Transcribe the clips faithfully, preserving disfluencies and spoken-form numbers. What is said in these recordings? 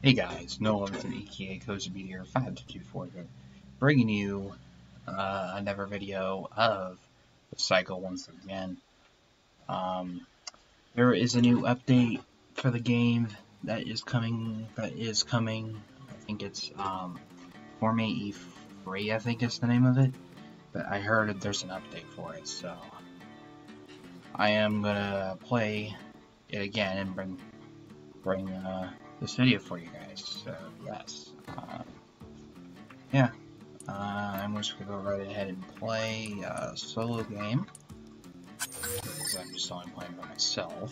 Hey guys, Nolan from E K A Cozy Media five two four here, bringing you uh, another video of the cycle once again. Um, there is a new update for the game that is coming. That is coming. I think it's um, Formate E three. I think is the name of it. But I heard that there's an update for it, so I am gonna play it again and bring bring. Uh, this video for you guys. So yes, um, yeah, uh, I'm just gonna go right ahead and play a solo game because I'm just only playing by myself.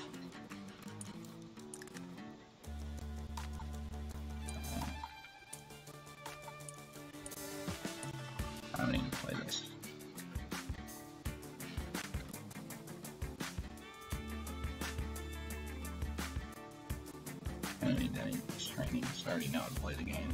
Uh, I don't even play this. I don't need any training, so I already know how to play the game.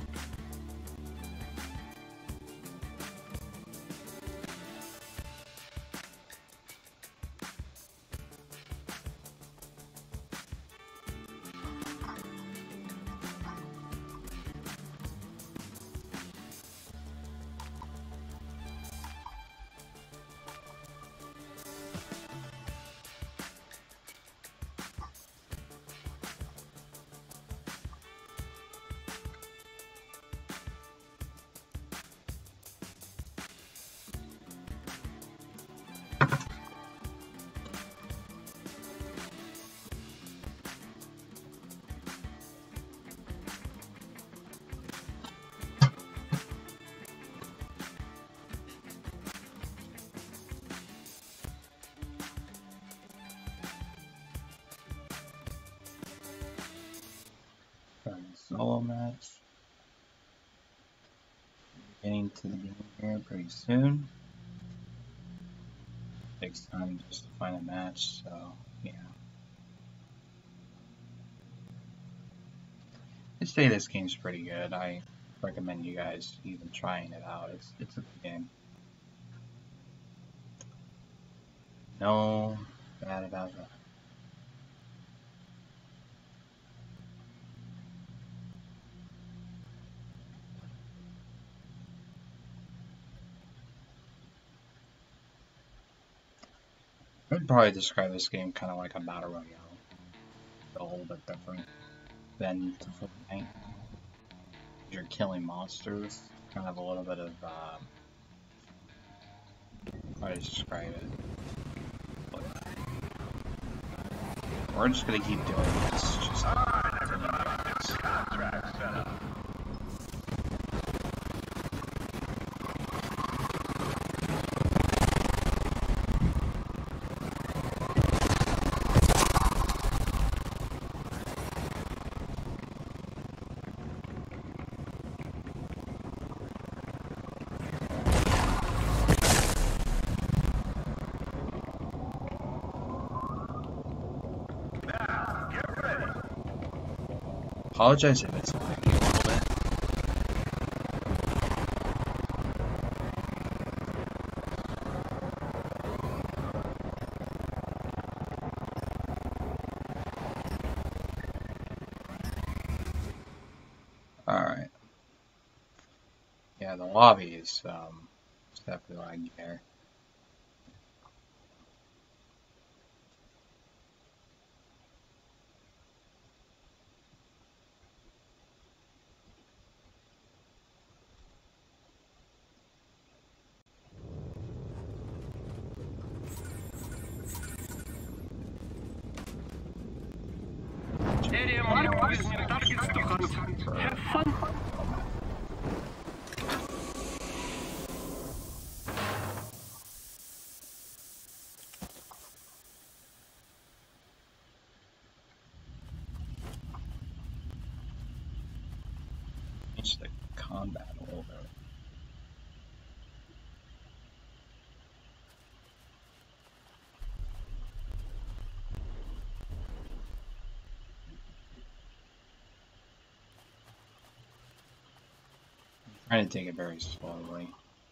Solo match. Getting to the game here pretty soon. Takes time just to find a match, so yeah. I'd say this game's pretty good. I recommend you guys even trying it out. It's it's a good game. No bad about that. I would probably describe this game kind of like a battle royale. A little bit different than Fortnite. You're killing monsters. Kind of a little bit of, uh, how do I describe it? But we're just gonna keep doing this. Just contract set up. Apologize if it's lagging a little bit. Alright. Yeah, the lobby is um, definitely lagging there. Have fun. Change the combat a little bit. Trying to take it very slowly.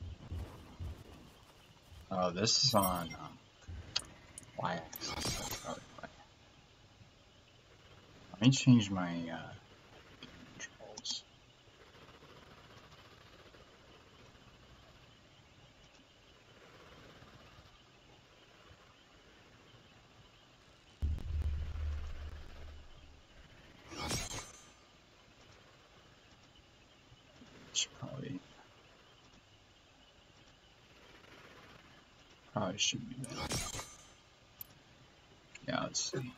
Oh, this is on um, Y-axis. Let me change my uh, control. Should probably probably should be better. Yeah, let's see.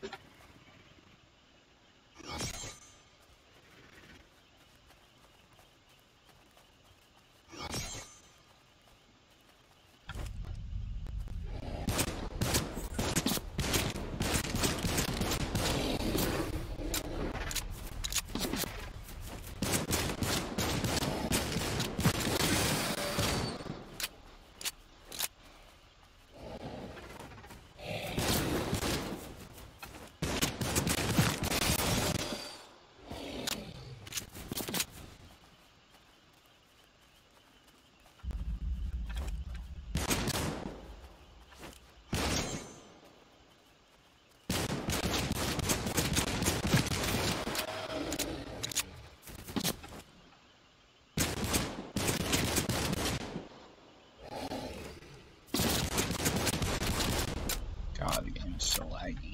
God, the game is so laggy.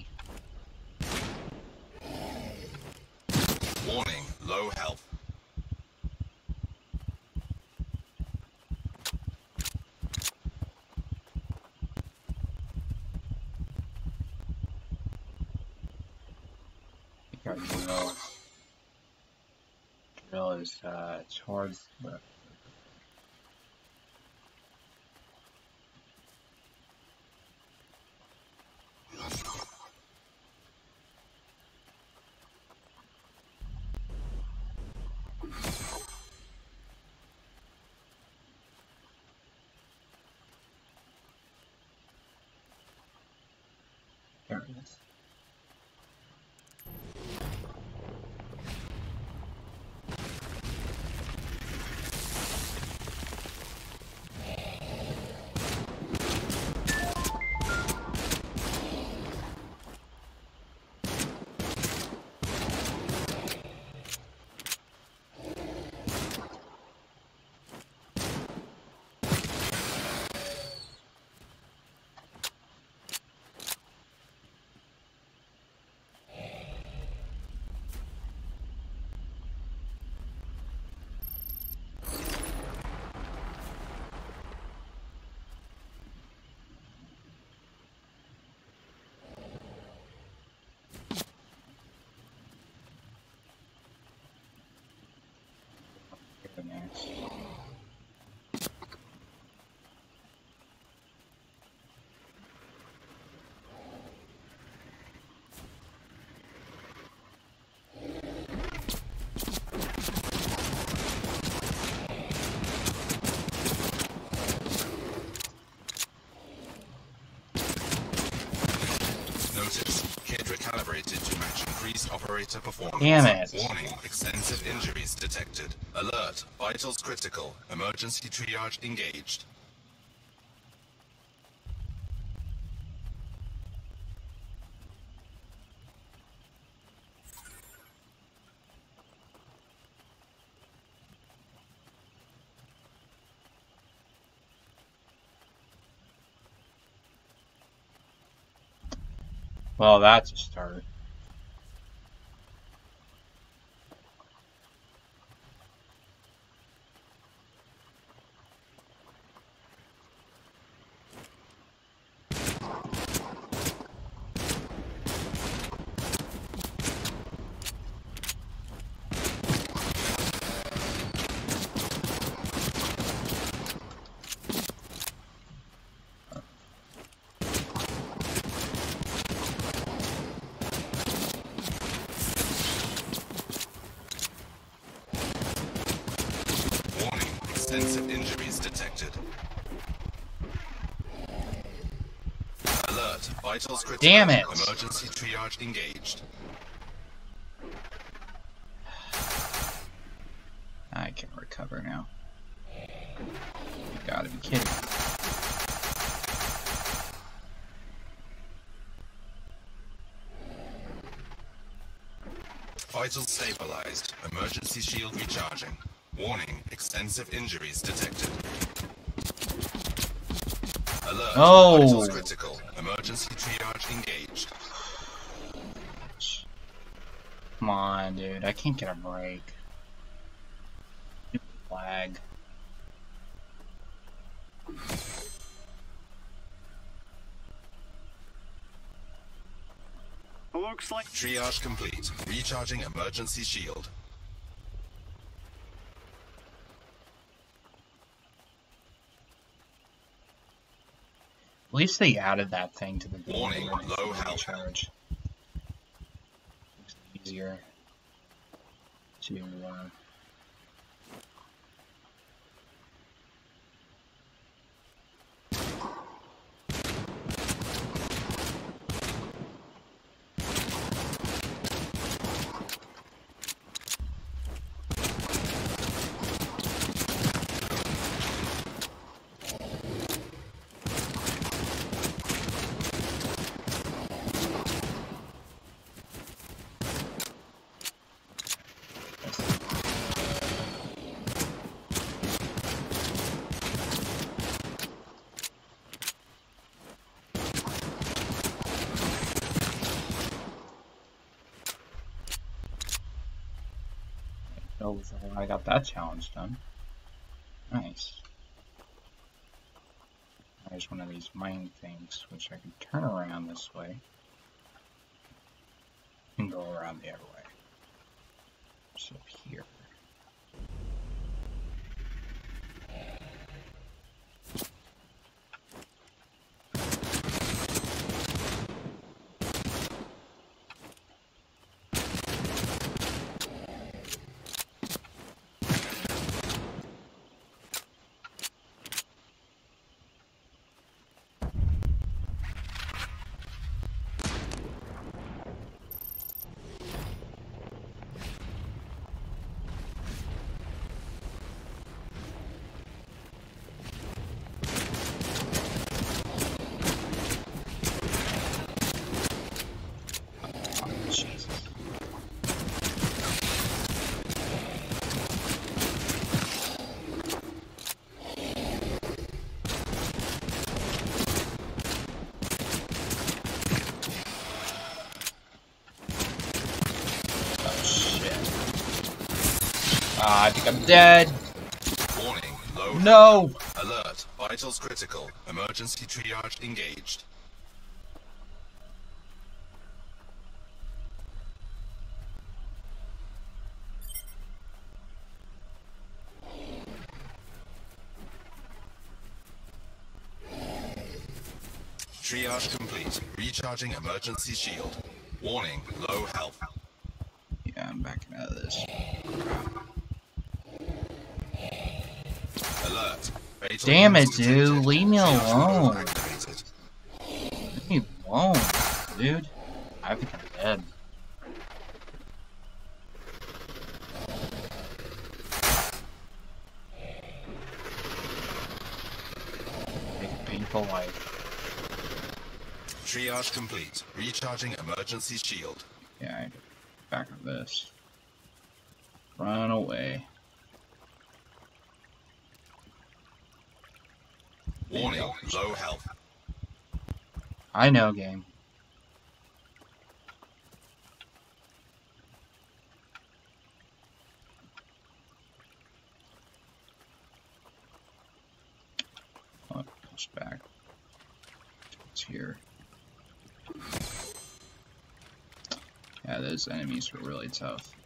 Warning, low health. I think our drill, drill is uh, towards the. There it is. Nice. Notice, kit recalibrated to match increased operator performance. Damn it. Warning, extensive injuries detected. Alert, vitals critical. Emergency triage engaged. Well, that's a start. Extensive injuries detected. Alert, vitals critical. Damn it. Emergency triage engaged. I can recover now. You gotta be kidding me. Vitals stabilized. Emergency shield recharging. Warning, extensive injuries detected. Alert, Oh. vitals critical. Emergency triage engaged. Come on, dude. I can't get a break. Lag. lag. Looks like Triage complete. Recharging emergency shield. At least they added that thing to the game. Warning, low health. Recharge. Makes it easier to uh, oh, I got that challenge done. Nice. There's one of these mine things, which I can turn around this way and go around the other way. So here. Uh, I think I'm dead. Warning, low No! alert, vitals critical, emergency triage engaged. Triage complete, recharging emergency shield. Warning, low health. Yeah, I'm backing out of this. Alert. Fatal Damn it, wounds dude. detected. Leave me Triage alone. mode activated. Leave me alone, dude. I think I'm dead. Make a painful life. Triage complete. Recharging emergency shield. Yeah, I get back of this. Run away. Warning, low health. I know, game. Oh, push back. It's here. Yeah, those enemies were really tough.